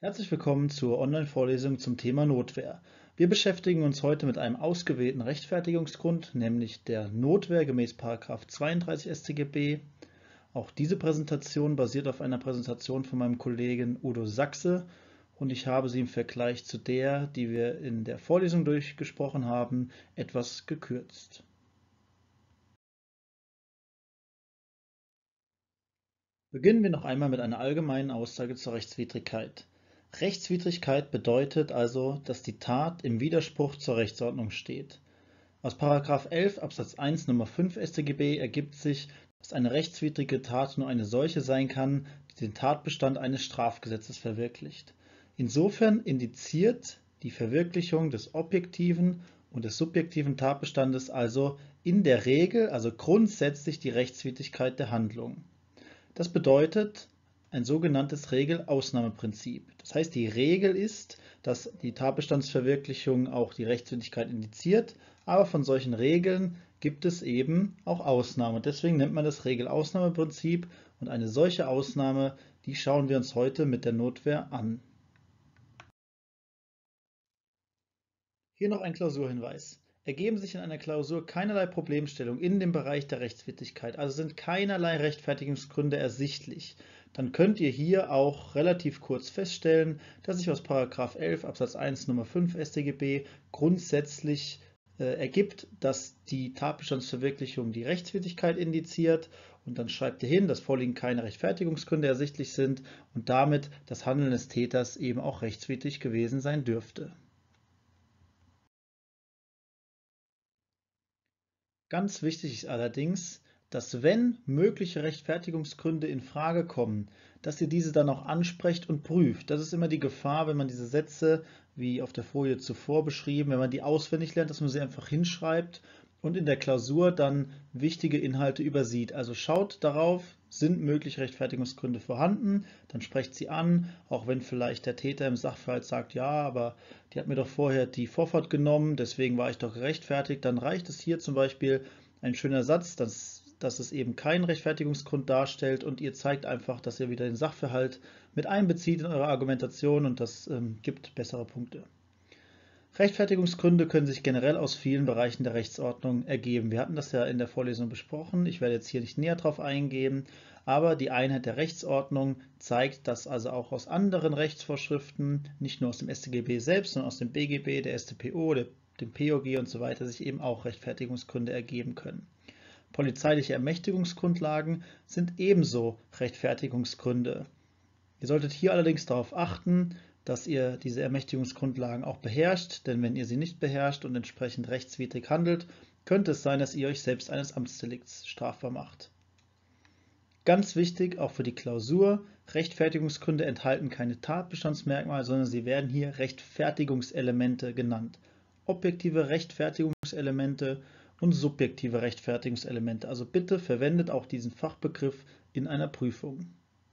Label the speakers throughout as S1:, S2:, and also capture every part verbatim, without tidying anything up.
S1: Herzlich willkommen zur Online-Vorlesung zum Thema Notwehr. Wir beschäftigen uns heute mit einem ausgewählten Rechtfertigungsgrund, nämlich der Notwehr gemäß Paragraph zweiunddreißig StGB. Auch diese Präsentation basiert auf einer Präsentation von meinem Kollegen Udo Sachse und ich habe sie im Vergleich zu der, die wir in der Vorlesung durchgesprochen haben, etwas gekürzt. Beginnen wir noch einmal mit einer allgemeinen Aussage zur Rechtswidrigkeit. Rechtswidrigkeit bedeutet also, dass die Tat im Widerspruch zur Rechtsordnung steht. Aus Paragraph elf Absatz eins Nummer fünf StGB ergibt sich, dass eine rechtswidrige Tat nur eine solche sein kann, die den Tatbestand eines Strafgesetzes verwirklicht. Insofern indiziert die Verwirklichung des objektiven und des subjektiven Tatbestandes also in der Regel, also grundsätzlich die Rechtswidrigkeit der Handlung. Das bedeutet ein sogenanntes Regel-Ausnahme-Prinzip. Das heißt, die Regel ist, dass die Tatbestandsverwirklichung auch die Rechtswidrigkeit indiziert, aber von solchen Regeln gibt es eben auch Ausnahmen. Deswegen nennt man das Regel-Ausnahme-Prinzip und eine solche Ausnahme, die schauen wir uns heute mit der Notwehr an. Hier noch ein Klausurhinweis. Ergeben sich in einer Klausur keinerlei Problemstellungen in dem Bereich der Rechtswidrigkeit, also sind keinerlei Rechtfertigungsgründe ersichtlich, dann könnt ihr hier auch relativ kurz feststellen, dass sich aus Paragraph elf Absatz eins Nummer fünf StGB grundsätzlich äh, ergibt, dass die Tatbestandsverwirklichung die Rechtswidrigkeit indiziert und dann schreibt ihr hin, dass vorliegend keine Rechtfertigungsgründe ersichtlich sind und damit das Handeln des Täters eben auch rechtswidrig gewesen sein dürfte. Ganz wichtig ist allerdings, dass wenn mögliche Rechtfertigungsgründe in Frage kommen, dass ihr diese dann auch ansprecht und prüft. Das ist immer die Gefahr, wenn man diese Sätze, wie auf der Folie zuvor beschrieben, wenn man die auswendig lernt, dass man sie einfach hinschreibt und in der Klausur dann wichtige Inhalte übersieht. Also schaut darauf, sind mögliche Rechtfertigungsgründe vorhanden, dann sprecht sie an, auch wenn vielleicht der Täter im Sachverhalt sagt, ja, aber die hat mir doch vorher die Vorfahrt genommen, deswegen war ich doch gerechtfertigt, dann reicht es hier zum Beispiel ein schöner Satz, dass, dass es eben keinen Rechtfertigungsgrund darstellt und ihr zeigt einfach, dass ihr wieder den Sachverhalt mit einbezieht in eure Argumentation und das ähm, gibt bessere Punkte. Rechtfertigungsgründe können sich generell aus vielen Bereichen der Rechtsordnung ergeben. Wir hatten das ja in der Vorlesung besprochen. Ich werde jetzt hier nicht näher darauf eingehen, aber die Einheit der Rechtsordnung zeigt, dass also auch aus anderen Rechtsvorschriften, nicht nur aus dem StGB selbst, sondern aus dem BGB, der StPO, dem POG und so weiter, sich eben auch Rechtfertigungsgründe ergeben können. Polizeiliche Ermächtigungsgrundlagen sind ebenso Rechtfertigungsgründe. Ihr solltet hier allerdings darauf achten, dass ihr diese Ermächtigungsgrundlagen auch beherrscht, denn wenn ihr sie nicht beherrscht und entsprechend rechtswidrig handelt, könnte es sein, dass ihr euch selbst eines Amtsdelikts strafbar macht. Ganz wichtig, auch für die Klausur, Rechtfertigungsgründe enthalten keine Tatbestandsmerkmale, sondern sie werden hier Rechtfertigungselemente genannt. Objektive Rechtfertigungselemente und subjektive Rechtfertigungselemente. Also bitte verwendet auch diesen Fachbegriff in einer Prüfung.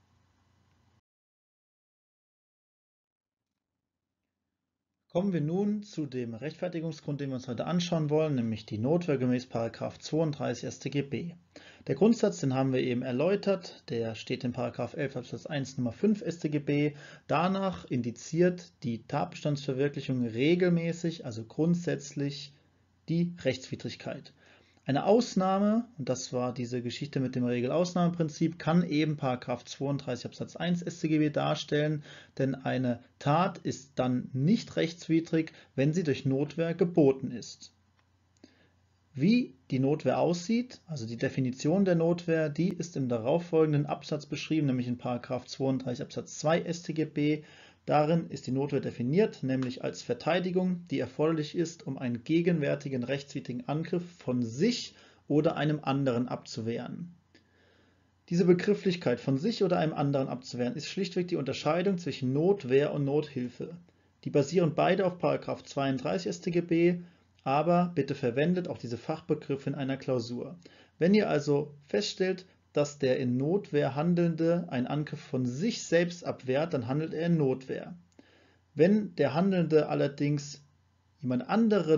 S1: Kommen wir nun zu dem Rechtfertigungsgrund, den wir uns heute anschauen wollen, nämlich die Notwehr gemäß Paragraph zweiunddreißig StGB. Der Grundsatz, den haben wir eben erläutert, der steht in Paragraph elf Absatz eins Nummer fünf StGB. Danach indiziert die Tatbestandsverwirklichung regelmäßig, also grundsätzlich, die Rechtswidrigkeit. Eine Ausnahme, und das war diese Geschichte mit dem Regelausnahmeprinzip, kann eben Paragraph zweiunddreißig Absatz eins StGB darstellen, denn eine Tat ist dann nicht rechtswidrig, wenn sie durch Notwehr geboten ist. Wie die Notwehr aussieht, also die Definition der Notwehr, die ist im darauffolgenden Absatz beschrieben, nämlich in Paragraph zweiunddreißig Absatz zwei StGB. Darin ist die Notwehr definiert, nämlich als Verteidigung, die erforderlich ist, um einen gegenwärtigen rechtswidrigen Angriff von sich oder einem anderen abzuwehren. Diese Begrifflichkeit von sich oder einem anderen abzuwehren ist schlichtweg die Unterscheidung zwischen Notwehr und Nothilfe. Die basieren beide auf Paragraph zweiunddreißig StGB, aber bitte verwendet auch diese Fachbegriffe in einer Klausur. Wenn ihr also feststellt, dass der in Notwehr Handelnde einen Angriff von sich selbst abwehrt, dann handelt er in Notwehr. Wenn der Handelnde allerdings jemand anderen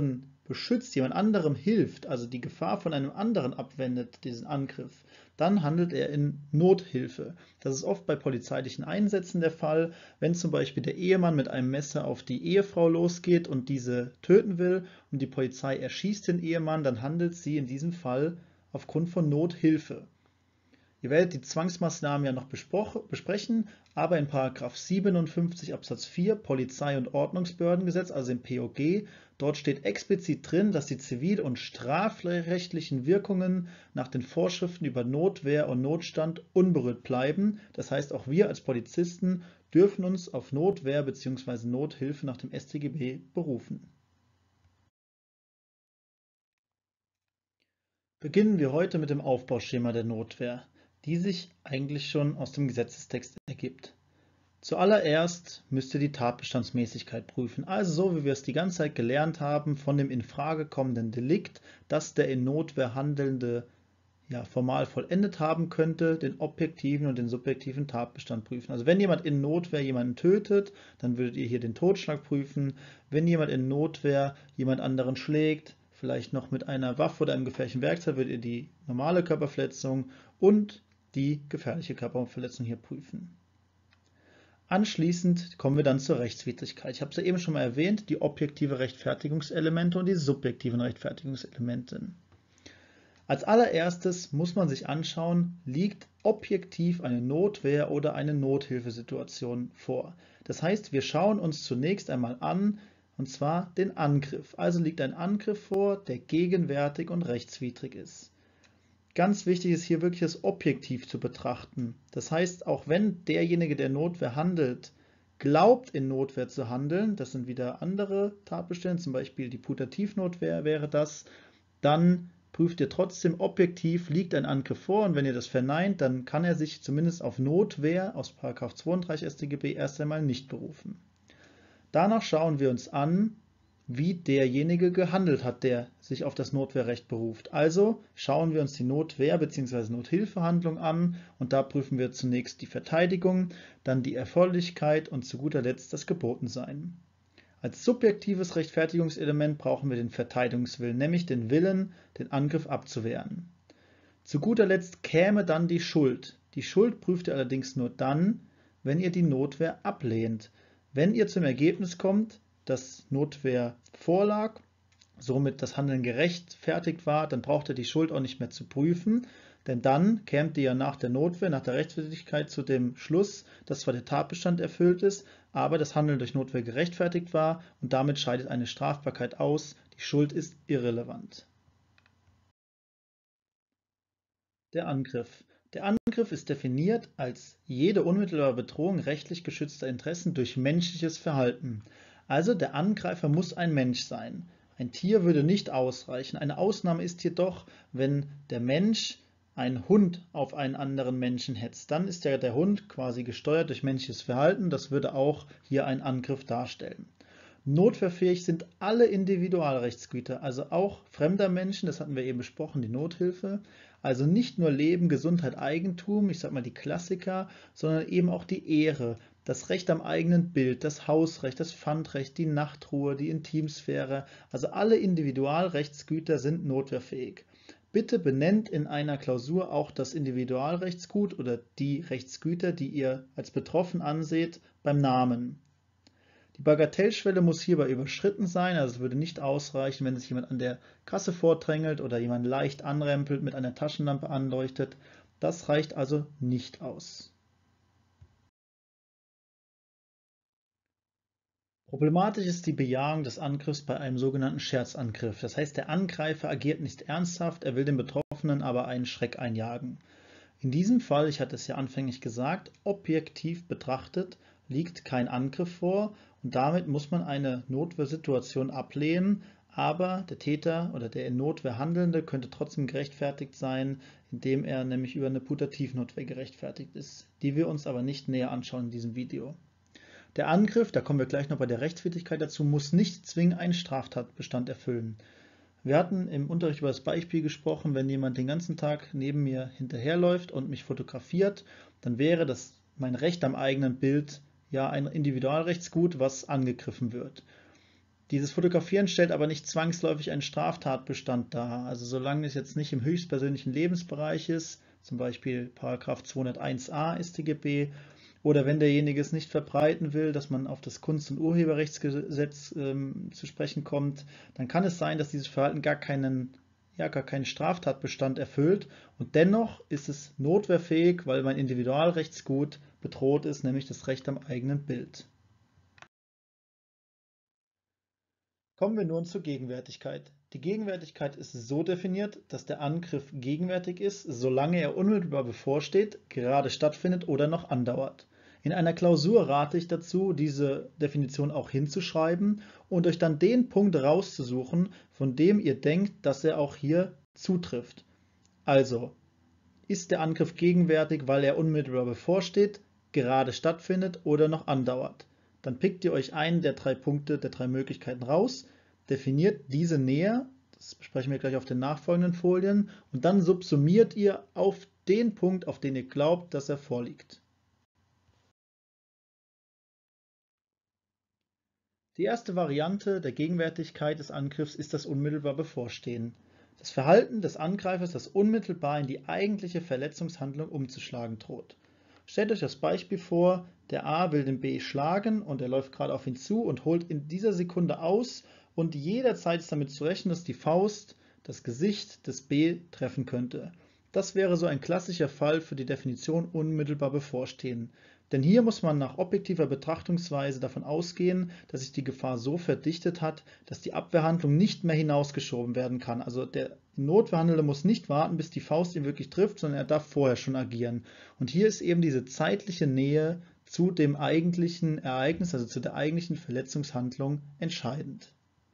S1: beschützt, jemand anderem hilft, also die Gefahr von einem anderen abwendet, diesen Angriff, dann handelt er in Nothilfe. Das ist oft bei polizeilichen Einsätzen der Fall, wenn zum Beispiel der Ehemann mit einem Messer auf die Ehefrau losgeht und diese töten will und die Polizei erschießt den Ehemann, dann handelt sie in diesem Fall aufgrund von Nothilfe. Ihr werdet die Zwangsmaßnahmen ja noch besprechen, aber in Paragraph siebenundfünfzig Absatz vier Polizei- und Ordnungsbehördengesetz, also im P O G, dort steht explizit drin, dass die zivil- und strafrechtlichen Wirkungen nach den Vorschriften über Notwehr und Notstand unberührt bleiben. Das heißt, auch wir als Polizisten dürfen uns auf Notwehr bzw. Nothilfe nach dem S tGB berufen. Beginnen wir heute mit dem Aufbauschema der Notwehr, die sich eigentlich schon aus dem Gesetzestext ergibt. Zuallererst müsst ihr die Tatbestandsmäßigkeit prüfen, also so wie wir es die ganze Zeit gelernt haben von dem in Frage kommenden Delikt, dass der in Notwehr Handelnde ja, formal vollendet haben könnte, den objektiven und den subjektiven Tatbestand prüfen. Also wenn jemand in Notwehr jemanden tötet, dann würdet ihr hier den Totschlag prüfen. Wenn jemand in Notwehr jemand anderen schlägt, vielleicht noch mit einer Waffe oder einem gefährlichen Werkzeug, würdet ihr die normale Körperverletzung und die gefährliche Körperverletzung hier prüfen. Anschließend kommen wir dann zur Rechtswidrigkeit. Ich habe es ja eben schon mal erwähnt, die objektive Rechtfertigungselemente und die subjektiven Rechtfertigungselemente. Als allererstes muss man sich anschauen, liegt objektiv eine Notwehr oder eine Nothilfesituation vor. Das heißt, wir schauen uns zunächst einmal an, und zwar den Angriff. Also liegt ein Angriff vor, der gegenwärtig und rechtswidrig ist. Ganz wichtig ist hier wirklich das objektiv zu betrachten. Das heißt, auch wenn derjenige, der Notwehr handelt, glaubt in Notwehr zu handeln, das sind wieder andere Tatbestände, zum Beispiel die Putativnotwehr wäre das, dann prüft ihr trotzdem objektiv, liegt ein Angriff vor, und wenn ihr das verneint, dann kann er sich zumindest auf Notwehr aus Paragraph zweiunddreißig S tGB erst einmal nicht berufen. Danach schauen wir uns an, wie derjenige gehandelt hat, der sich auf das Notwehrrecht beruft. Also schauen wir uns die Notwehr- bzw. Nothilfehandlung an und da prüfen wir zunächst die Verteidigung, dann die Erforderlichkeit und zu guter Letzt das Gebotensein. Als subjektives Rechtfertigungselement brauchen wir den Verteidigungswillen, nämlich den Willen, den Angriff abzuwehren. Zu guter Letzt käme dann die Schuld. Die Schuld prüft ihr allerdings nur dann, wenn ihr die Notwehr ablehnt. Wenn ihr zum Ergebnis kommt, dass Notwehr vorlag, somit das Handeln gerechtfertigt war, dann braucht ihr die Schuld auch nicht mehr zu prüfen, denn dann kämt ihr ja nach der Notwehr, nach der Rechtswidrigkeit zu dem Schluss, dass zwar der Tatbestand erfüllt ist, aber das Handeln durch Notwehr gerechtfertigt war und damit scheidet eine Strafbarkeit aus, die Schuld ist irrelevant. Der Angriff. Der Angriff ist definiert als jede unmittelbare Bedrohung rechtlich geschützter Interessen durch menschliches Verhalten. Also der Angreifer muss ein Mensch sein. Ein Tier würde nicht ausreichen. Eine Ausnahme ist jedoch, wenn der Mensch einen Hund auf einen anderen Menschen hetzt. Dann ist ja der Hund quasi gesteuert durch menschliches Verhalten. Das würde auch hier einen Angriff darstellen. Notwehrfähig sind alle Individualrechtsgüter, also auch fremder Menschen, das hatten wir eben besprochen, die Nothilfe. Also nicht nur Leben, Gesundheit, Eigentum, ich sag mal die Klassiker, sondern eben auch die Ehre, das Recht am eigenen Bild, das Hausrecht, das Pfandrecht, die Nachtruhe, die Intimsphäre. Also alle Individualrechtsgüter sind notwehrfähig. Bitte benennt in einer Klausur auch das Individualrechtsgut oder die Rechtsgüter, die ihr als betroffen anseht, beim Namen. Die Bagatellschwelle muss hierbei überschritten sein, also es würde nicht ausreichen, wenn sich jemand an der Kasse vordrängelt oder jemand leicht anrempelt, mit einer Taschenlampe anleuchtet. Das reicht also nicht aus. Problematisch ist die Bejahung des Angriffs bei einem sogenannten Scherzangriff. Das heißt, der Angreifer agiert nicht ernsthaft, er will dem Betroffenen aber einen Schreck einjagen. In diesem Fall, ich hatte es ja anfänglich gesagt, objektiv betrachtet liegt kein Angriff vor und damit muss man eine Notwehrsituation ablehnen, aber der Täter oder der in Notwehr Handelnde könnte trotzdem gerechtfertigt sein, indem er nämlich über eine Putativnotwehr gerechtfertigt ist, die wir uns aber nicht näher anschauen in diesem Video. Der Angriff, da kommen wir gleich noch bei der Rechtswidrigkeit dazu, muss nicht zwingend einen Straftatbestand erfüllen. Wir hatten im Unterricht über das Beispiel gesprochen, wenn jemand den ganzen Tag neben mir hinterherläuft und mich fotografiert, dann wäre das mein Recht am eigenen Bild ja ein Individualrechtsgut, was angegriffen wird. Dieses Fotografieren stellt aber nicht zwangsläufig einen Straftatbestand dar. Also solange es jetzt nicht im höchstpersönlichen Lebensbereich ist, zum Beispiel Paragraph zweihunderteins a StGB, oder wenn derjenige es nicht verbreiten will, dass man auf das Kunst- und Urheberrechtsgesetz ähm, zu sprechen kommt, dann kann es sein, dass dieses Verhalten gar keinen, ja, gar keinen Straftatbestand erfüllt und dennoch ist es notwehrfähig, weil mein Individualrechtsgut bedroht ist, nämlich das Recht am eigenen Bild. Kommen wir nun zur Gegenwärtigkeit. Die Gegenwärtigkeit ist so definiert, dass der Angriff gegenwärtig ist, solange er unmittelbar bevorsteht, gerade stattfindet oder noch andauert. In einer Klausur rate ich dazu, diese Definition auch hinzuschreiben und euch dann den Punkt rauszusuchen, von dem ihr denkt, dass er auch hier zutrifft. Also, ist der Angriff gegenwärtig, weil er unmittelbar bevorsteht, gerade stattfindet oder noch andauert? Dann pickt ihr euch einen der drei Punkte, der drei Möglichkeiten raus, definiert diese näher, das besprechen wir gleich auf den nachfolgenden Folien, und dann subsumiert ihr auf den Punkt, auf den ihr glaubt, dass er vorliegt. Die erste Variante der Gegenwärtigkeit des Angriffs ist das unmittelbar Bevorstehen. Das Verhalten des Angreifers, das unmittelbar in die eigentliche Verletzungshandlung umzuschlagen droht. Stellt euch das Beispiel vor, der A will den B schlagen und er läuft gerade auf ihn zu und holt in dieser Sekunde aus und jederzeit ist damit zu rechnen, dass die Faust das Gesicht des B treffen könnte. Das wäre so ein klassischer Fall für die Definition unmittelbar bevorstehen. Denn hier muss man nach objektiver Betrachtungsweise davon ausgehen, dass sich die Gefahr so verdichtet hat, dass die Abwehrhandlung nicht mehr hinausgeschoben werden kann. Also der Notwehrhandelnde muss nicht warten, bis die Faust ihn wirklich trifft, sondern er darf vorher schon agieren. Und hier ist eben diese zeitliche Nähe zu dem eigentlichen Ereignis, also zu der eigentlichen Verletzungshandlung, entscheidend.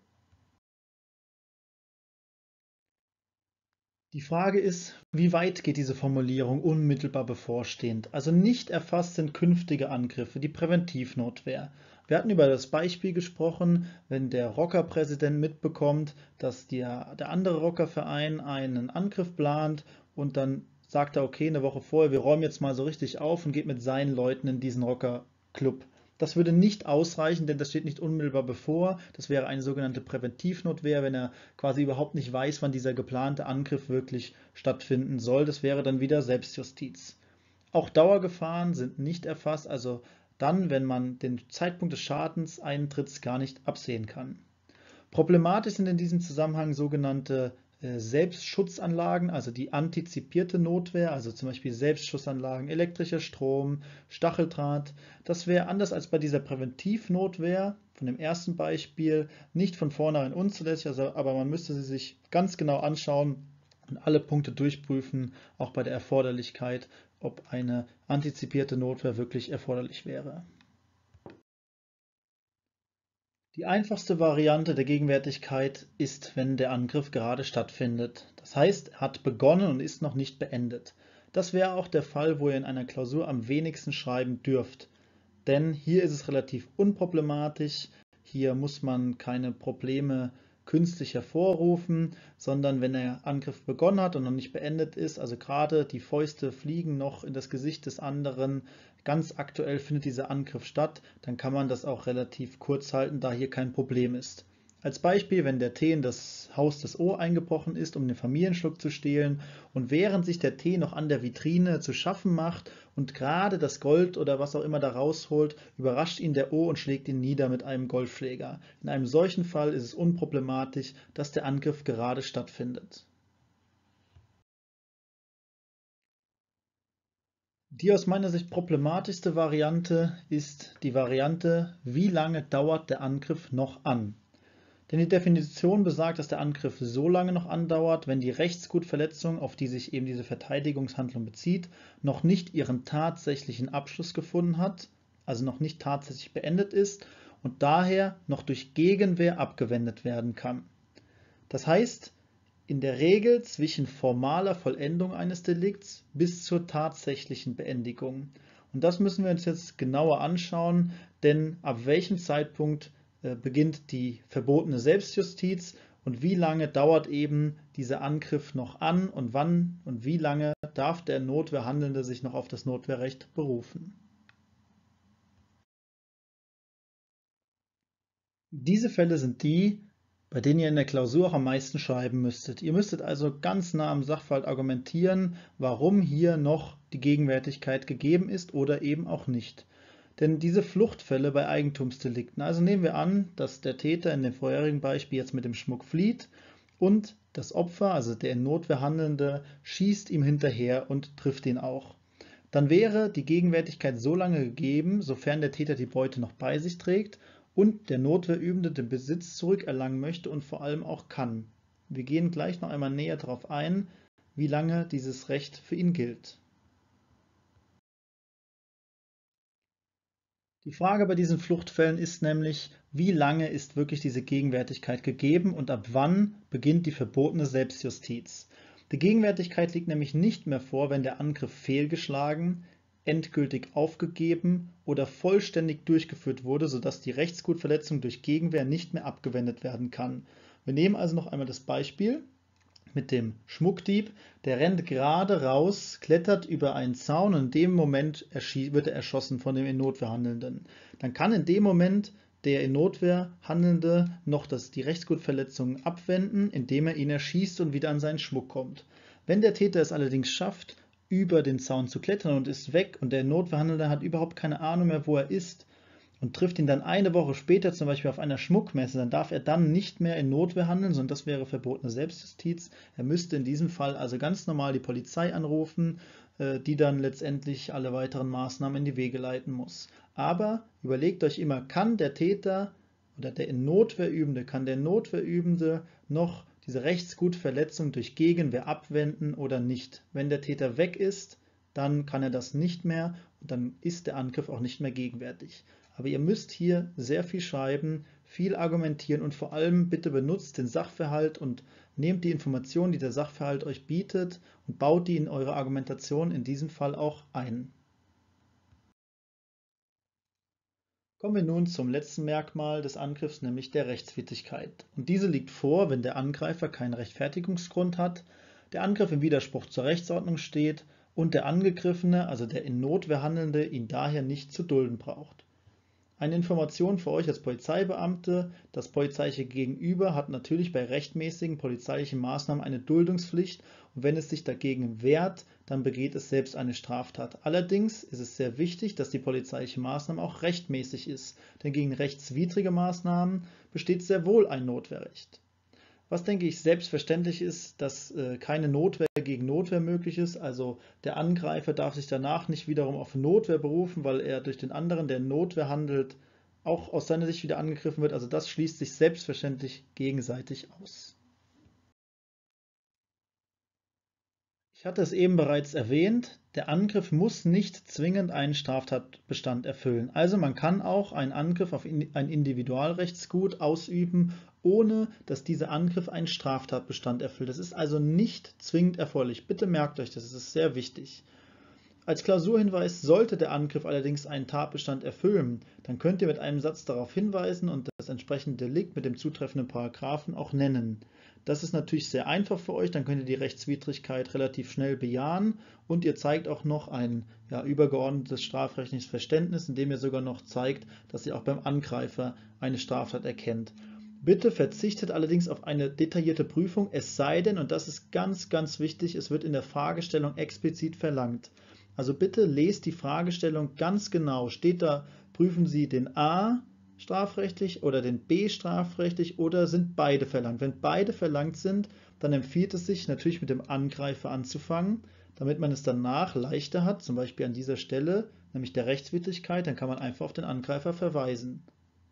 S1: Die Frage ist, wie weit geht diese Formulierung unmittelbar bevorstehend? Also nicht erfasst sind künftige Angriffe, die Präventivnotwehr. Wir hatten über das Beispiel gesprochen, wenn der Rockerpräsident mitbekommt, dass der, der andere Rockerverein einen Angriff plant und dann sagt er, okay, eine Woche vorher, wir räumen jetzt mal so richtig auf und geht mit seinen Leuten in diesen Rockerclub. Das würde nicht ausreichen, denn das steht nicht unmittelbar bevor. Das wäre eine sogenannte Präventivnotwehr, wenn er quasi überhaupt nicht weiß, wann dieser geplante Angriff wirklich stattfinden soll. Das wäre dann wieder Selbstjustiz. Auch Dauergefahren sind nicht erfasst, also dann, wenn man den Zeitpunkt des Schadenseintritts gar nicht absehen kann. Problematisch sind in diesem Zusammenhang sogenannte äh, Selbstschutzanlagen, also die antizipierte Notwehr, also zum Beispiel Selbstschussanlagen, elektrischer Strom, Stacheldraht. Das wäre anders als bei dieser Präventivnotwehr von dem ersten Beispiel nicht von vornherein unzulässig, also, aber man müsste sie sich ganz genau anschauen und alle Punkte durchprüfen, auch bei der Erforderlichkeit, ob eine antizipierte Notwehr wirklich erforderlich wäre. Die einfachste Variante der Gegenwärtigkeit ist, wenn der Angriff gerade stattfindet. Das heißt, er hat begonnen und ist noch nicht beendet. Das wäre auch der Fall, wo ihr in einer Klausur am wenigsten schreiben dürft. Denn hier ist es relativ unproblematisch. Hier muss man keine Probleme künstlich hervorrufen, sondern wenn der Angriff begonnen hat und noch nicht beendet ist, also gerade die Fäuste fliegen noch in das Gesicht des anderen, ganz aktuell findet dieser Angriff statt, dann kann man das auch relativ kurz halten, da hier kein Problem ist. Als Beispiel, wenn der T in das Haus des O eingebrochen ist, um den Familienschmuck zu stehlen und während sich der T noch an der Vitrine zu schaffen macht und gerade das Gold oder was auch immer da rausholt, überrascht ihn der O und schlägt ihn nieder mit einem Golfschläger. In einem solchen Fall ist es unproblematisch, dass der Angriff gerade stattfindet. Die aus meiner Sicht problematischste Variante ist die Variante, wie lange dauert der Angriff noch an? Denn die Definition besagt, dass der Angriff so lange noch andauert, wenn die Rechtsgutverletzung, auf die sich eben diese Verteidigungshandlung bezieht, noch nicht ihren tatsächlichen Abschluss gefunden hat, also noch nicht tatsächlich beendet ist und daher noch durch Gegenwehr abgewendet werden kann. Das heißt, in der Regel zwischen formaler Vollendung eines Delikts bis zur tatsächlichen Beendigung. Und das müssen wir uns jetzt genauer anschauen, denn ab welchem Zeitpunkt äh, beginnt die verbotene Selbstjustiz und wie lange dauert eben dieser Angriff noch an und wann und wie lange darf der Notwehrhandelnde sich noch auf das Notwehrrecht berufen. Diese Fälle sind die, bei denen ihr in der Klausur auch am meisten schreiben müsstet. Ihr müsstet also ganz nah am Sachverhalt argumentieren, warum hier noch die Gegenwärtigkeit gegeben ist oder eben auch nicht. Denn diese Fluchtfälle bei Eigentumsdelikten, also nehmen wir an, dass der Täter in dem vorherigen Beispiel jetzt mit dem Schmuck flieht und das Opfer, also der in Notwehr Handelnde, schießt ihm hinterher und trifft ihn auch. Dann wäre die Gegenwärtigkeit so lange gegeben, sofern der Täter die Beute noch bei sich trägt und der Notwehrübende den Besitz zurückerlangen möchte und vor allem auch kann. Wir gehen gleich noch einmal näher darauf ein, wie lange dieses Recht für ihn gilt. Die Frage bei diesen Fluchtfällen ist nämlich, wie lange ist wirklich diese Gegenwärtigkeit gegeben und ab wann beginnt die verbotene Selbstjustiz. Die Gegenwärtigkeit liegt nämlich nicht mehr vor, wenn der Angriff fehlgeschlagen, endgültig aufgegeben oder vollständig durchgeführt wurde, sodass die Rechtsgutverletzung durch Gegenwehr nicht mehr abgewendet werden kann. Wir nehmen also noch einmal das Beispiel mit dem Schmuckdieb, der rennt gerade raus, klettert über einen Zaun und in dem Moment wird er erschossen von dem in Notwehr Handelnden. Dann kann in dem Moment der in Notwehr Handelnde noch das, die Rechtsgutverletzung abwenden, indem er ihn erschießt und wieder an seinen Schmuck kommt. Wenn der Täter es allerdings schafft, über den Zaun zu klettern und ist weg und der Notwehrhandelnde hat überhaupt keine Ahnung mehr, wo er ist, und trifft ihn dann eine Woche später zum Beispiel auf einer Schmuckmesse, dann darf er dann nicht mehr in Notwehr handeln, sondern das wäre verbotene Selbstjustiz. Er müsste in diesem Fall also ganz normal die Polizei anrufen, die dann letztendlich alle weiteren Maßnahmen in die Wege leiten muss. Aber überlegt euch immer, kann der Täter oder der in Notwehr Übende, kann der Notwehrübende noch diese Rechtsgutverletzung durch Gegenwehr abwenden oder nicht? Wenn der Täter weg ist, dann kann er das nicht mehr und dann ist der Angriff auch nicht mehr gegenwärtig. Aber ihr müsst hier sehr viel schreiben, viel argumentieren und vor allem bitte benutzt den Sachverhalt und nehmt die Informationen, die der Sachverhalt euch bietet und baut die in eure Argumentation in diesem Fall auch ein. Kommen wir nun zum letzten Merkmal des Angriffs, nämlich der Rechtswidrigkeit. Und diese liegt vor, wenn der Angreifer keinen Rechtfertigungsgrund hat, der Angriff im Widerspruch zur Rechtsordnung steht und der Angegriffene, also der in Notwehr Handelnde, ihn daher nicht zu dulden braucht. Eine Information für euch als Polizeibeamte: Das polizeiliche Gegenüber hat natürlich bei rechtmäßigen polizeilichen Maßnahmen eine Duldungspflicht und wenn es sich dagegen wehrt, dann begeht es selbst eine Straftat. Allerdings ist es sehr wichtig, dass die polizeiliche Maßnahme auch rechtmäßig ist, denn gegen rechtswidrige Maßnahmen besteht sehr wohl ein Notwehrrecht. Was, denke ich, selbstverständlich ist, dass äh, keine Notwehr gegen Notwehr möglich ist. Also der Angreifer darf sich danach nicht wiederum auf Notwehr berufen, weil er durch den anderen, der in Notwehr handelt, auch aus seiner Sicht wieder angegriffen wird. Also das schließt sich selbstverständlich gegenseitig aus. Ich hatte es eben bereits erwähnt, der Angriff muss nicht zwingend einen Straftatbestand erfüllen. Also man kann auch einen Angriff auf ein Individualrechtsgut ausüben, ohne dass dieser Angriff einen Straftatbestand erfüllt. Das ist also nicht zwingend erforderlich. Bitte merkt euch das, das ist sehr wichtig. Als Klausurhinweis: Sollte der Angriff allerdings einen Tatbestand erfüllen, dann könnt ihr mit einem Satz darauf hinweisen und das entsprechende Delikt mit dem zutreffenden Paragraphen auch nennen. Das ist natürlich sehr einfach für euch, dann könnt ihr die Rechtswidrigkeit relativ schnell bejahen und ihr zeigt auch noch ein ja, übergeordnetes strafrechtliches Verständnis, indem ihr sogar noch zeigt, dass ihr auch beim Angreifer eine Straftat erkennt. Bitte verzichtet allerdings auf eine detaillierte Prüfung, es sei denn, und das ist ganz, ganz wichtig, es wird in der Fragestellung explizit verlangt. Also bitte lest die Fragestellung ganz genau. Steht da, prüfen Sie den A strafrechtlich oder den B strafrechtlich oder sind beide verlangt? Wenn beide verlangt sind, dann empfiehlt es sich natürlich mit dem Angreifer anzufangen, damit man es danach leichter hat, zum Beispiel an dieser Stelle, nämlich der Rechtswidrigkeit, dann kann man einfach auf den Angreifer verweisen.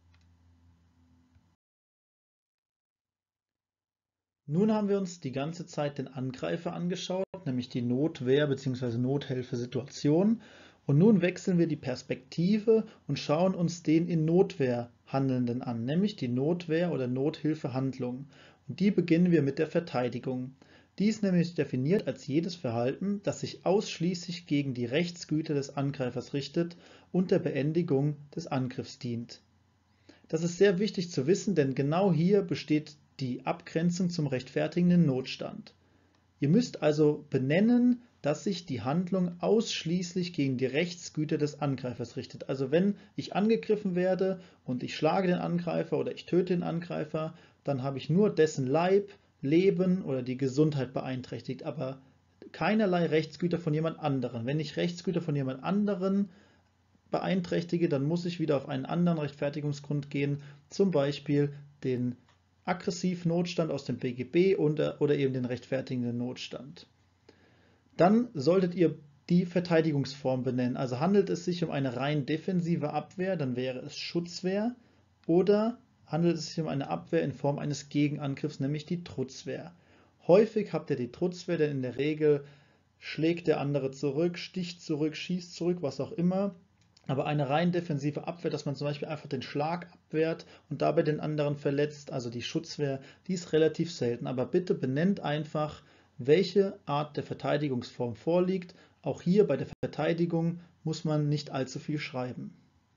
S1: Nun haben wir uns die ganze Zeit den Angreifer angeschaut, nämlich die Notwehr- bzw. Nothilfesituation. Und nun wechseln wir die Perspektive und schauen uns den in Notwehr Handelnden an, nämlich die Notwehr- oder Nothilfehandlung. Und die beginnen wir mit der Verteidigung. Die ist nämlich definiert als jedes Verhalten, das sich ausschließlich gegen die Rechtsgüter des Angreifers richtet und der Beendigung des Angriffs dient. Das ist sehr wichtig zu wissen, denn genau hier besteht die Abgrenzung zum rechtfertigenden Notstand. Ihr müsst also benennen, dass sich die Handlung ausschließlich gegen die Rechtsgüter des Angreifers richtet. Also wenn ich angegriffen werde und ich schlage den Angreifer oder ich töte den Angreifer, dann habe ich nur dessen Leib, Leben oder die Gesundheit beeinträchtigt, aber keinerlei Rechtsgüter von jemand anderen. Wenn ich Rechtsgüter von jemand anderen beeinträchtige, dann muss ich wieder auf einen anderen Rechtfertigungsgrund gehen, zum Beispiel den Aggressivnotstand aus dem B G B oder, oder eben den rechtfertigenden Notstand. Dann solltet ihr die Verteidigungsform benennen. Also handelt es sich um eine rein defensive Abwehr, dann wäre es Schutzwehr, oder handelt es sich um eine Abwehr in Form eines Gegenangriffs, nämlich die Trutzwehr. Häufig habt ihr die Trutzwehr, denn in der Regel schlägt der andere zurück, sticht zurück, schießt zurück, was auch immer. Aber eine rein defensive Abwehr, dass man zum Beispiel einfach den Schlag abwehrt und dabei den anderen verletzt, also die Schutzwehr, die ist relativ selten. Aber bitte benennt einfach, welche Art der Verteidigungsform vorliegt. Auch hier bei der Verteidigung muss man nicht allzu viel schreiben.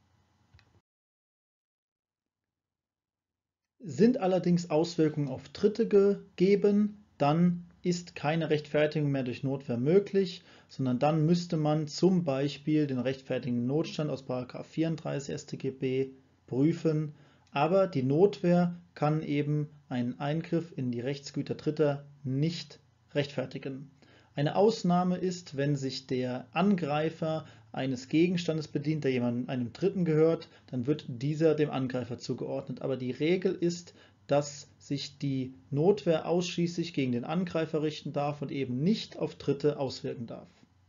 S1: Sind allerdings Auswirkungen auf Dritte gegeben, dann ist keine Rechtfertigung mehr durch Notwehr möglich, sondern dann müsste man zum Beispiel den rechtfertigenden Notstand aus Paragraph vierunddreißig S t G B prüfen, aber die Notwehr kann eben einen Eingriff in die Rechtsgüter Dritter nicht rechtfertigen. Eine Ausnahme ist, wenn sich der Angreifer eines Gegenstandes bedient, der jemandem einem Dritten gehört, dann wird dieser dem Angreifer zugeordnet. Aber die Regel ist, dass sich die Notwehr ausschließlich gegen den Angreifer richten darf und eben nicht auf Dritte auswirken darf.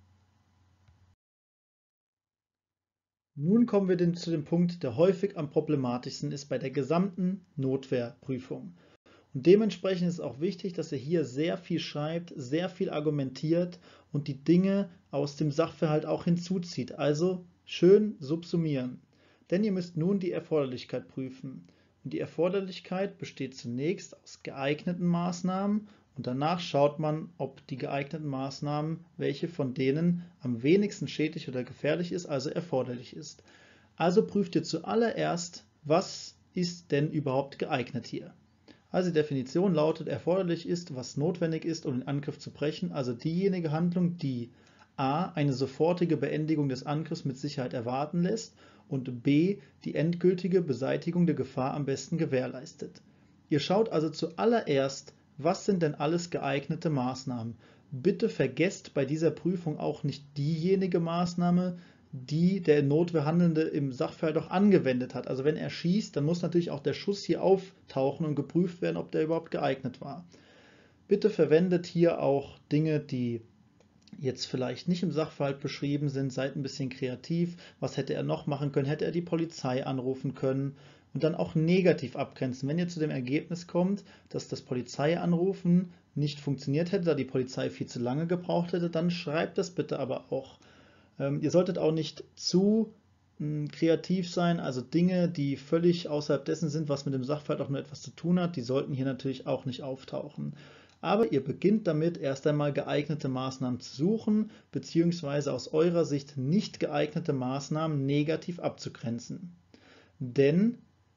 S1: Nun kommen wir zu dem Punkt, der häufig am problematischsten ist bei der gesamten Notwehrprüfung. Und dementsprechend ist es auch wichtig, dass ihr hier sehr viel schreibt, sehr viel argumentiert und die Dinge aus dem Sachverhalt auch hinzuzieht. Also schön subsumieren. Denn ihr müsst nun die Erforderlichkeit prüfen. Und die Erforderlichkeit besteht zunächst aus geeigneten Maßnahmen und danach schaut man, ob die geeigneten Maßnahmen, welche von denen am wenigsten schädlich oder gefährlich ist, also erforderlich ist. Also prüft ihr zuallererst, was ist denn überhaupt geeignet hier. Also die Definition lautet, erforderlich ist, was notwendig ist, um den Angriff zu brechen, also diejenige Handlung, die a. eine sofortige Beendigung des Angriffs mit Sicherheit erwarten lässt und b. die endgültige Beseitigung der Gefahr am besten gewährleistet. Ihr schaut also zuallererst, was sind denn alles geeignete Maßnahmen. Bitte vergesst bei dieser Prüfung auch nicht diejenige Maßnahme, die der in Notwehr Handelnde im Sachverhalt auch angewendet hat. Also wenn er schießt, dann muss natürlich auch der Schuss hier auftauchen und geprüft werden, ob der überhaupt geeignet war. Bitte verwendet hier auch Dinge, die jetzt vielleicht nicht im Sachverhalt beschrieben sind, seid ein bisschen kreativ. Was hätte er noch machen können? Hätte er die Polizei anrufen können? Und dann auch negativ abgrenzen. Wenn ihr zu dem Ergebnis kommt, dass das Polizeianrufen nicht funktioniert hätte, da die Polizei viel zu lange gebraucht hätte, dann schreibt das bitte aber auch. Ihr solltet auch nicht zu kreativ sein, also Dinge, die völlig außerhalb dessen sind, was mit dem Sachverhalt auch nur etwas zu tun hat, die sollten hier natürlich auch nicht auftauchen. Aber ihr beginnt damit, erst einmal geeignete Maßnahmen zu suchen, beziehungsweise aus eurer Sicht nicht geeignete Maßnahmen negativ abzugrenzen. Denn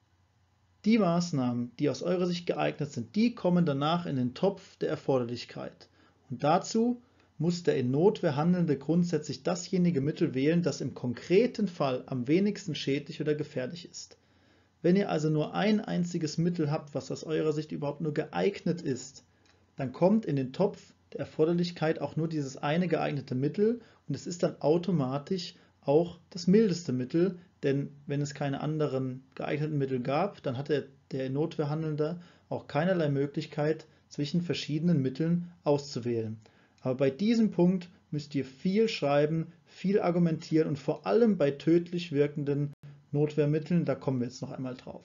S1: die Maßnahmen, die aus eurer Sicht geeignet sind, die kommen danach in den Topf der Erforderlichkeit. Und dazu muss der in Notwehr Handelnde grundsätzlich dasjenige Mittel wählen, das im konkreten Fall am wenigsten schädlich oder gefährlich ist. Wenn ihr also nur ein einziges Mittel habt, was aus eurer Sicht überhaupt nur geeignet ist, dann kommt in den Topf der Erforderlichkeit auch nur dieses eine geeignete Mittel und es ist dann automatisch auch das mildeste Mittel, denn wenn es keine anderen geeigneten Mittel gab, dann hatte der in Notwehr Handelnde auch keinerlei Möglichkeit, zwischen verschiedenen Mitteln auszuwählen. Aber bei diesem Punkt müsst ihr viel schreiben, viel argumentieren und vor allem bei tödlich wirkenden Notwehrmitteln, da kommen wir jetzt noch einmal drauf.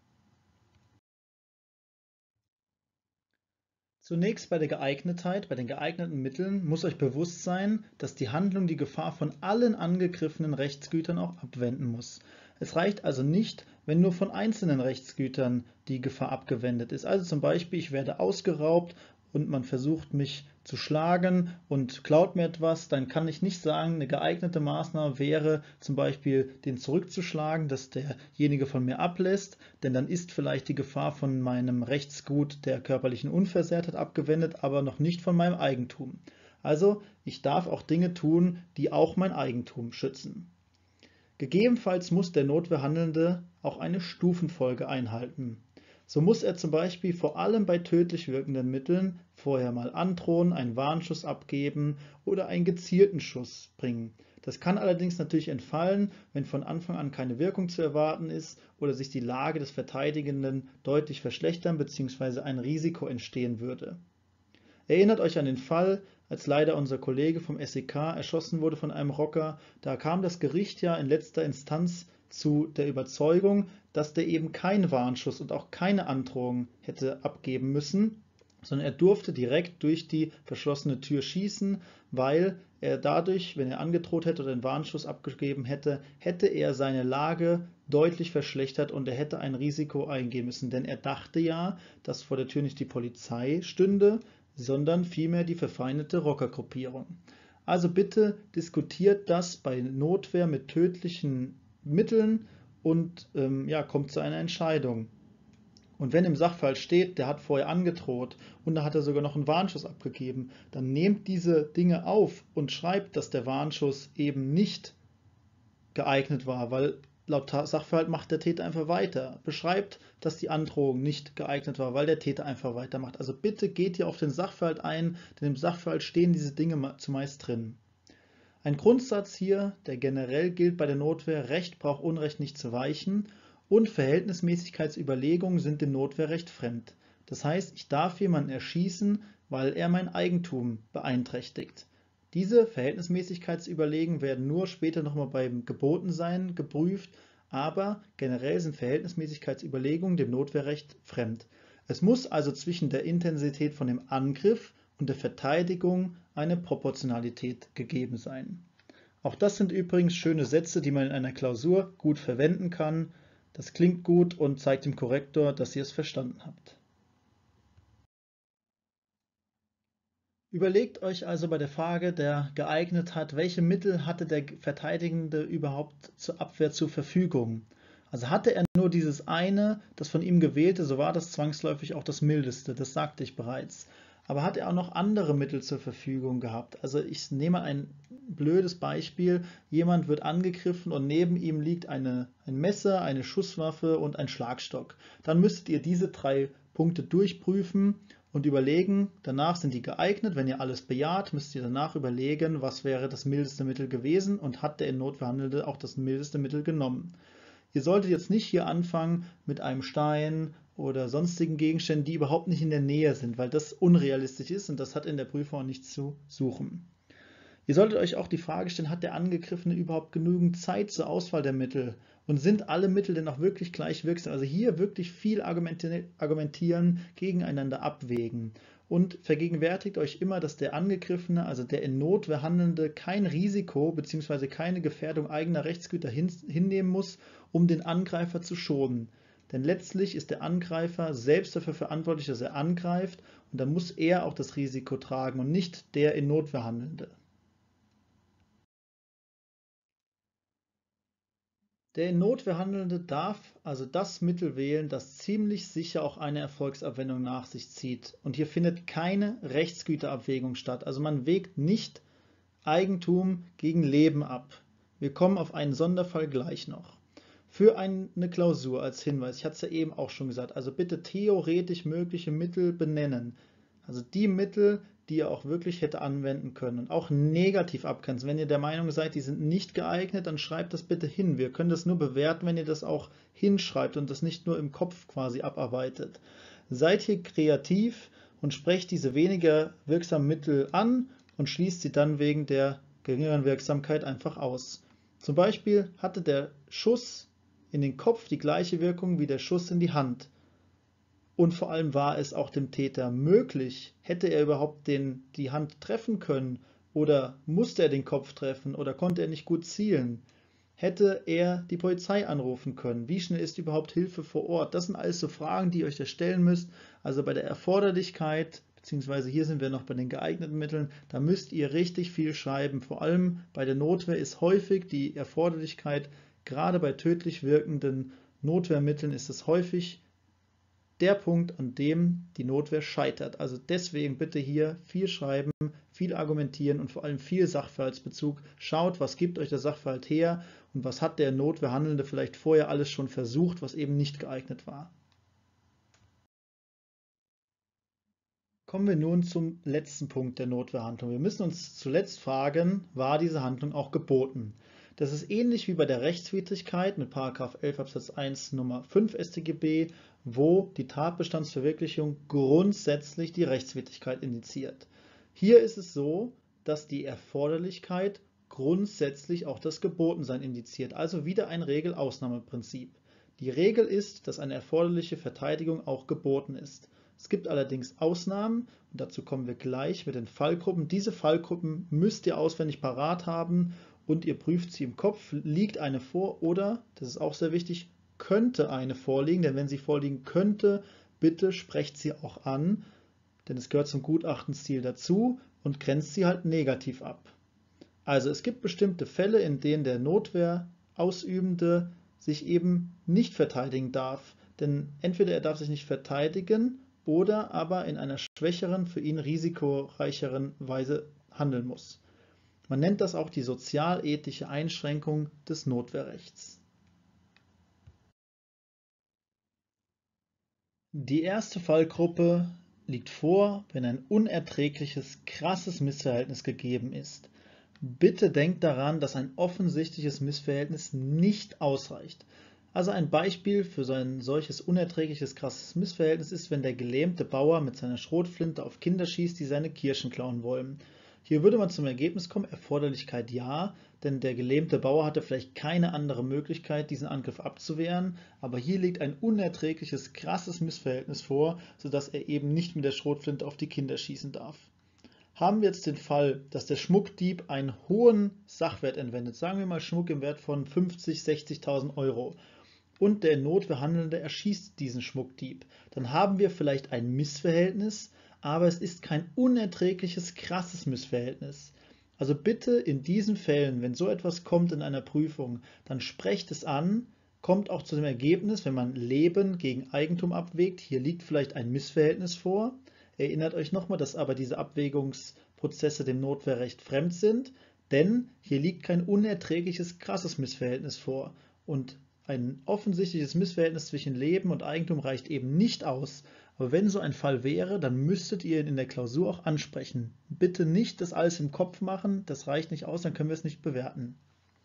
S1: Zunächst bei der Geeignetheit, bei den geeigneten Mitteln muss euch bewusst sein, dass die Handlung die Gefahr von allen angegriffenen Rechtsgütern auch abwenden muss. Es reicht also nicht, wenn nur von einzelnen Rechtsgütern die Gefahr abgewendet ist. Also zum Beispiel, ich werde ausgeraubt und man versucht mich zu schlagen und klaut mir etwas, dann kann ich nicht sagen, eine geeignete Maßnahme wäre zum Beispiel den zurückzuschlagen, dass derjenige von mir ablässt, denn dann ist vielleicht die Gefahr von meinem Rechtsgut der körperlichen Unversehrtheit abgewendet, aber noch nicht von meinem Eigentum. Also ich darf auch Dinge tun, die auch mein Eigentum schützen. Gegebenenfalls muss der Notwehrhandelnde auch eine Stufenfolge einhalten. So muss er zum Beispiel vor allem bei tödlich wirkenden Mitteln vorher mal androhen, einen Warnschuss abgeben oder einen gezielten Schuss bringen. Das kann allerdings natürlich entfallen, wenn von Anfang an keine Wirkung zu erwarten ist oder sich die Lage des Verteidigenden deutlich verschlechtern bzw. ein Risiko entstehen würde. Erinnert euch an den Fall, als leider unser Kollege vom S E K erschossen wurde von einem Rocker. Da kam das Gericht ja in letzter Instanz zu der Überzeugung, dass der eben keinen Warnschuss und auch keine Androhung hätte abgeben müssen, sondern er durfte direkt durch die verschlossene Tür schießen, weil er dadurch, wenn er angedroht hätte oder einen Warnschuss abgegeben hätte, hätte er seine Lage deutlich verschlechtert und er hätte ein Risiko eingehen müssen. Denn er dachte ja, dass vor der Tür nicht die Polizei stünde, sondern vielmehr die verfeindete Rockergruppierung. Also bitte diskutiert das bei Notwehr mit tödlichen Mitteln und ähm, ja, kommt zu einer Entscheidung. Und wenn im Sachverhalt steht, der hat vorher angedroht und da hat er sogar noch einen Warnschuss abgegeben, dann nehmt diese Dinge auf und schreibt, dass der Warnschuss eben nicht geeignet war, weil laut Sachverhalt macht der Täter einfach weiter. Beschreibt, dass die Androhung nicht geeignet war, weil der Täter einfach weitermacht. Also bitte geht ihr auf den Sachverhalt ein, denn im Sachverhalt stehen diese Dinge zumeist drin. Ein Grundsatz hier, der generell gilt bei der Notwehr: Recht braucht Unrecht nicht zu weichen und Verhältnismäßigkeitsüberlegungen sind dem Notwehrrecht fremd. Das heißt, ich darf jemanden erschießen, weil er mein Eigentum beeinträchtigt. Diese Verhältnismäßigkeitsüberlegungen werden nur später nochmal beim Gebotensein geprüft, aber generell sind Verhältnismäßigkeitsüberlegungen dem Notwehrrecht fremd. Es muss also zwischen der Intensität von dem Angriff und der Verteidigung eine Proportionalität gegeben sein. Auch das sind übrigens schöne Sätze, die man in einer Klausur gut verwenden kann. Das klingt gut und zeigt dem Korrektor, dass ihr es verstanden habt. Überlegt euch also bei der Frage der Geeignetheit, welche Mittel hatte der Verteidigende überhaupt zur Abwehr zur Verfügung? Also hatte er nur dieses eine, das von ihm gewählte, so war das zwangsläufig auch das mildeste, das sagte ich bereits. Aber hat er auch noch andere Mittel zur Verfügung gehabt? Also ich nehme ein blödes Beispiel, jemand wird angegriffen und neben ihm liegt eine, ein Messer, eine Schusswaffe und ein Schlagstock. Dann müsstet ihr diese drei Punkte durchprüfen und überlegen, danach sind die geeignet. Wenn ihr alles bejaht, müsst ihr danach überlegen, was wäre das mildeste Mittel gewesen und hat der in Notwehr Handelnde auch das mildeste Mittel genommen. Ihr solltet jetzt nicht hier anfangen mit einem Stein oder sonstigen Gegenständen, die überhaupt nicht in der Nähe sind, weil das unrealistisch ist und das hat in der Prüfung auch nichts zu suchen. Ihr solltet euch auch die Frage stellen, hat der Angegriffene überhaupt genügend Zeit zur Auswahl der Mittel? Und sind alle Mittel denn auch wirklich gleich wirksam? Also hier wirklich viel argumentieren, gegeneinander abwägen. Und vergegenwärtigt euch immer, dass der Angegriffene, also der in Notwehr Handelnde, kein Risiko bzw. keine Gefährdung eigener Rechtsgüter hin, hinnehmen muss, um den Angreifer zu schonen. Denn letztlich ist der Angreifer selbst dafür verantwortlich, dass er angreift und dann muss er auch das Risiko tragen und nicht der in Notwehr Handelnde. Der in Notwehr Handelnde darf also das Mittel wählen, das ziemlich sicher auch eine Erfolgsabwendung nach sich zieht. Und hier findet keine Rechtsgüterabwägung statt. Also man wägt nicht Eigentum gegen Leben ab. Wir kommen auf einen Sonderfall gleich noch. Für eine Klausur als Hinweis, ich hatte es ja eben auch schon gesagt, also bitte theoretisch mögliche Mittel benennen. Also die Mittel, die ihr auch wirklich hätte anwenden können und auch negativ abgrenzen. Wenn ihr der Meinung seid, die sind nicht geeignet, dann schreibt das bitte hin. Wir können das nur bewerten, wenn ihr das auch hinschreibt und das nicht nur im Kopf quasi abarbeitet. Seid hier kreativ und sprecht diese weniger wirksamen Mittel an und schließt sie dann wegen der geringeren Wirksamkeit einfach aus. Zum Beispiel hatte der Schuss in den Kopf die gleiche Wirkung wie der Schuss in die Hand. Und vor allem war es auch dem Täter möglich, hätte er überhaupt den, die Hand treffen können oder musste er den Kopf treffen oder konnte er nicht gut zielen, hätte er die Polizei anrufen können, wie schnell ist überhaupt Hilfe vor Ort, das sind alles so Fragen, die ihr euch da stellen müsst, also bei der Erforderlichkeit, beziehungsweise hier sind wir noch bei den geeigneten Mitteln, da müsst ihr richtig viel schreiben, vor allem bei der Notwehr ist häufig die Erforderlichkeit, gerade bei tödlich wirkenden Notwehrmitteln ist es häufig der Punkt, an dem die Notwehr scheitert. Also deswegen bitte hier viel schreiben, viel argumentieren und vor allem viel Sachverhaltsbezug. Schaut, was gibt euch der Sachverhalt her und was hat der Notwehrhandelnde vielleicht vorher alles schon versucht, was eben nicht geeignet war. Kommen wir nun zum letzten Punkt der Notwehrhandlung. Wir müssen uns zuletzt fragen, war diese Handlung auch geboten? Das ist ähnlich wie bei der Rechtswidrigkeit mit Paragraph elf Absatz eins Nummer fünf S t G B, wo die Tatbestandsverwirklichung grundsätzlich die Rechtswidrigkeit indiziert. Hier ist es so, dass die Erforderlichkeit grundsätzlich auch das Gebotensein indiziert, also wieder ein Regel-Ausnahme-Prinzip. Die Regel ist, dass eine erforderliche Verteidigung auch geboten ist. Es gibt allerdings Ausnahmen und dazu kommen wir gleich mit den Fallgruppen. Diese Fallgruppen müsst ihr auswendig parat haben und ihr prüft sie im Kopf. Liegt eine vor oder, das ist auch sehr wichtig, könnte eine vorliegen, denn wenn sie vorliegen könnte, bitte sprecht sie auch an, denn es gehört zum Gutachtenstil dazu und grenzt sie halt negativ ab. Also es gibt bestimmte Fälle, in denen der Notwehrausübende sich eben nicht verteidigen darf, denn entweder er darf sich nicht verteidigen oder aber in einer schwächeren, für ihn risikoreicheren Weise handeln muss. Man nennt das auch die sozialethische Einschränkung des Notwehrrechts. Die erste Fallgruppe liegt vor, wenn ein unerträgliches, krasses Missverhältnis gegeben ist. Bitte denkt daran, dass ein offensichtliches Missverhältnis nicht ausreicht. Also ein Beispiel für so ein solches unerträgliches, krasses Missverhältnis ist, wenn der gelähmte Bauer mit seiner Schrotflinte auf Kinder schießt, die seine Kirschen klauen wollen. Hier würde man zum Ergebnis kommen, Erforderlichkeit ja, denn der gelähmte Bauer hatte vielleicht keine andere Möglichkeit, diesen Angriff abzuwehren, aber hier liegt ein unerträgliches, krasses Missverhältnis vor, sodass er eben nicht mit der Schrotflinte auf die Kinder schießen darf. Haben wir jetzt den Fall, dass der Schmuckdieb einen hohen Sachwert entwendet, sagen wir mal Schmuck im Wert von fünfzigtausend, sechzigtausend Euro, und der Notwehrhandelnde erschießt diesen Schmuckdieb, dann haben wir vielleicht ein Missverhältnis, aber es ist kein unerträgliches, krasses Missverhältnis. Also bitte in diesen Fällen, wenn so etwas kommt in einer Prüfung, dann sprecht es an, kommt auch zu dem Ergebnis, wenn man Leben gegen Eigentum abwägt, hier liegt vielleicht ein Missverhältnis vor. Erinnert euch nochmal, dass aber diese Abwägungsprozesse dem Notwehrrecht fremd sind, denn hier liegt kein unerträgliches, krasses Missverhältnis vor. Und ein offensichtliches Missverhältnis zwischen Leben und Eigentum reicht eben nicht aus. Aber wenn so ein Fall wäre, dann müsstet ihr ihn in der Klausur auch ansprechen. Bitte nicht das alles im Kopf machen, das reicht nicht aus, dann können wir es nicht bewerten.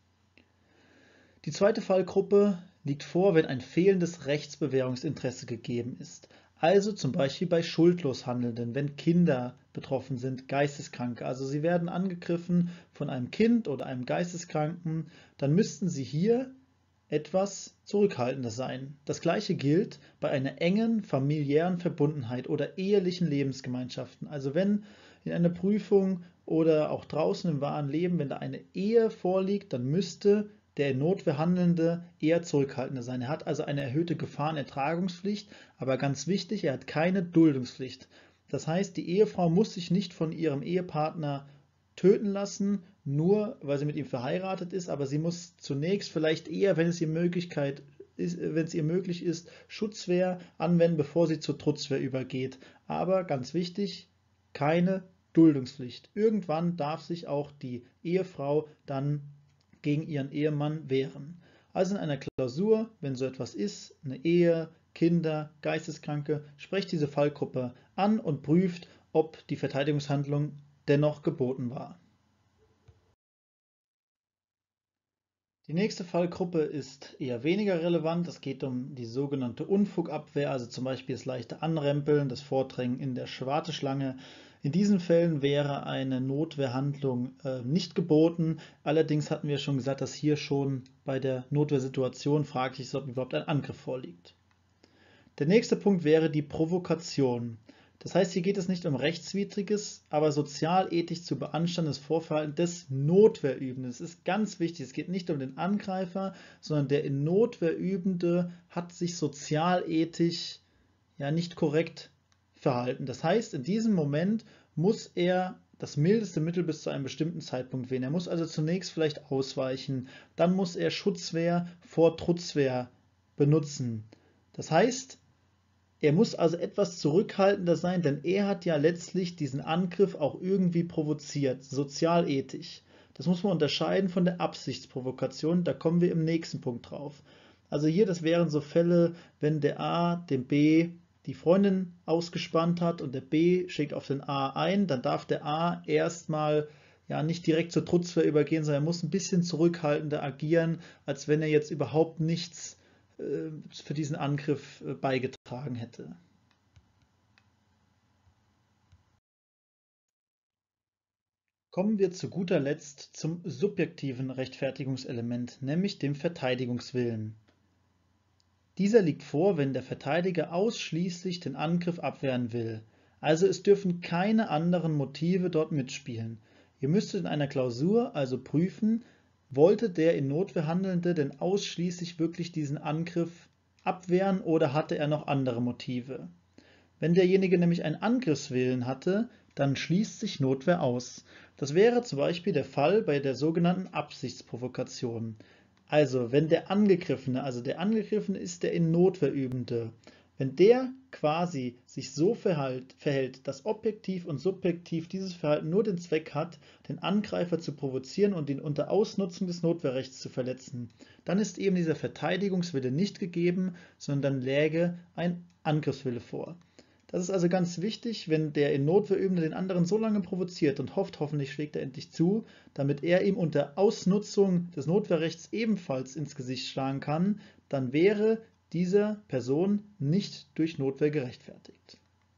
S1: Die zweite Fallgruppe liegt vor, wenn ein fehlendes Rechtsbewährungsinteresse gegeben ist. Also zum Beispiel bei Schuldloshandelnden, wenn Kinder betroffen sind, Geisteskranke. Also sie werden angegriffen von einem Kind oder einem Geisteskranken, dann müssten sie hier etwas zurückhaltender sein. Das gleiche gilt bei einer engen familiären Verbundenheit oder ehelichen Lebensgemeinschaften. Also wenn in einer Prüfung oder auch draußen im wahren Leben, wenn da eine Ehe vorliegt, dann müsste der in Notwehr Handelnde eher zurückhaltender sein. Er hat also eine erhöhte Gefahrenertragungspflicht, aber ganz wichtig, er hat keine Duldungspflicht. Das heißt, die Ehefrau muss sich nicht von ihrem Ehepartner töten lassen, nur weil sie mit ihm verheiratet ist, aber sie muss zunächst vielleicht eher, wenn es ihr Möglichkeit ist, wenn es ihr möglich ist, Schutzwehr anwenden, bevor sie zur Trutzwehr übergeht. Aber ganz wichtig, keine Duldungspflicht. Irgendwann darf sich auch die Ehefrau dann gegen ihren Ehemann wehren. Also in einer Klausur, wenn so etwas ist, eine Ehe, Kinder, Geisteskranke, sprecht diese Fallgruppe an und prüft, ob die Verteidigungshandlung dennoch geboten war. Die nächste Fallgruppe ist eher weniger relevant. Es geht um die sogenannte Unfugabwehr, also zum Beispiel das leichte Anrempeln, das Vordrängen in der Warteschlange. In diesen Fällen wäre eine Notwehrhandlung äh, nicht geboten. Allerdings hatten wir schon gesagt, dass hier schon bei der Notwehrsituation fraglich ist, ob überhaupt ein Angriff vorliegt. Der nächste Punkt wäre die Provokation. Das heißt, hier geht es nicht um rechtswidriges, aber sozialethisch zu beanstandendes Vorverhalten des Notwehrübenden. Es ist ganz wichtig, es geht nicht um den Angreifer, sondern der in Notwehr Übende hat sich sozialethisch ja nicht korrekt verhalten. Das heißt, in diesem Moment muss er das mildeste Mittel bis zu einem bestimmten Zeitpunkt wählen. Er muss also zunächst vielleicht ausweichen, dann muss er Schutzwehr vor Trutzwehr benutzen. Das heißt, Er muss also etwas zurückhaltender sein, denn er hat ja letztlich diesen Angriff auch irgendwie provoziert, sozialethisch. Das muss man unterscheiden von der Absichtsprovokation, da kommen wir im nächsten Punkt drauf. Also hier, das wären so Fälle, wenn der A dem B die Freundin ausgespannt hat und der B schickt auf den A ein, dann darf der A erstmal ja nicht direkt zur Trutzwehr übergehen, sondern er muss ein bisschen zurückhaltender agieren, als wenn er jetzt überhaupt nichts äh, für diesen Angriff äh, beigetragen hätte. Kommen wir zu guter Letzt zum subjektiven Rechtfertigungselement, nämlich dem Verteidigungswillen. Dieser liegt vor, wenn der Verteidiger ausschließlich den Angriff abwehren will. Also es dürfen keine anderen Motive dort mitspielen. Ihr müsstet in einer Klausur also prüfen, wollte der in Notwehr Handelnde denn ausschließlich wirklich diesen Angriff abwehren oder hatte er noch andere Motive? Wenn derjenige nämlich einen Angriffswillen hatte, dann schließt sich Notwehr aus. Das wäre zum Beispiel der Fall bei der sogenannten Absichtsprovokation. Also wenn der Angegriffene, also der Angegriffene ist der in Notwehr Übende, wenn der quasi sich so verhält, verhält, dass objektiv und subjektiv dieses Verhalten nur den Zweck hat, den Angreifer zu provozieren und ihn unter Ausnutzung des Notwehrrechts zu verletzen, dann ist eben dieser Verteidigungswille nicht gegeben, sondern dann läge ein Angriffswille vor. Das ist also ganz wichtig, wenn der in Notwehr Übende den anderen so lange provoziert und hofft, hoffentlich schlägt er endlich zu, damit er ihm unter Ausnutzung des Notwehrrechts ebenfalls ins Gesicht schlagen kann, dann wäre dieser Person nicht durch Notwehr gerechtfertigt.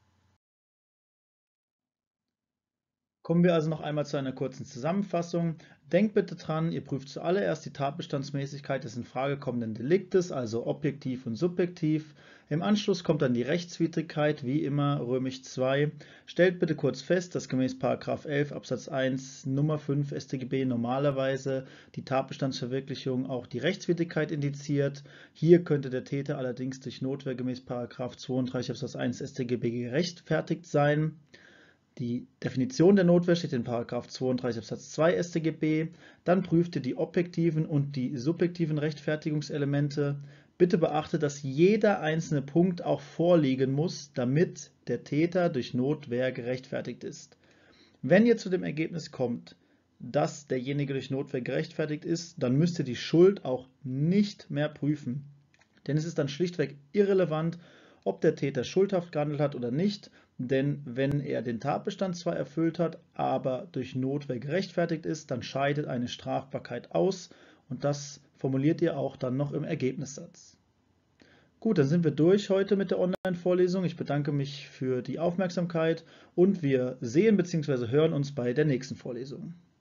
S1: Kommen wir also noch einmal zu einer kurzen Zusammenfassung. Denkt bitte dran, ihr prüft zuallererst die Tatbestandsmäßigkeit des in Frage kommenden Deliktes, also objektiv und subjektiv. Im Anschluss kommt dann die Rechtswidrigkeit, wie immer römisch zwei. Stellt bitte kurz fest, dass gemäß Paragraph elf Absatz eins Nummer fünf S t G B normalerweise die Tatbestandsverwirklichung auch die Rechtswidrigkeit indiziert. Hier könnte der Täter allerdings durch Notwehr gemäß Paragraph zweiunddreißig Absatz eins S t G B gerechtfertigt sein. Die Definition der Notwehr steht in Paragraph zweiunddreißig Absatz zwei S t G B. Dann prüft ihr die objektiven und die subjektiven Rechtfertigungselemente. Bitte beachte, dass jeder einzelne Punkt auch vorliegen muss, damit der Täter durch Notwehr gerechtfertigt ist. Wenn ihr zu dem Ergebnis kommt, dass derjenige durch Notwehr gerechtfertigt ist, dann müsst ihr die Schuld auch nicht mehr prüfen. Denn es ist dann schlichtweg irrelevant, ob der Täter schuldhaft gehandelt hat oder nicht, denn wenn er den Tatbestand zwar erfüllt hat, aber durch Notwehr gerechtfertigt ist, dann scheidet eine Strafbarkeit aus und das formuliert ihr auch dann noch im Ergebnissatz. Gut, dann sind wir durch heute mit der Online-Vorlesung. Ich bedanke mich für die Aufmerksamkeit und wir sehen bzw. hören uns bei der nächsten Vorlesung.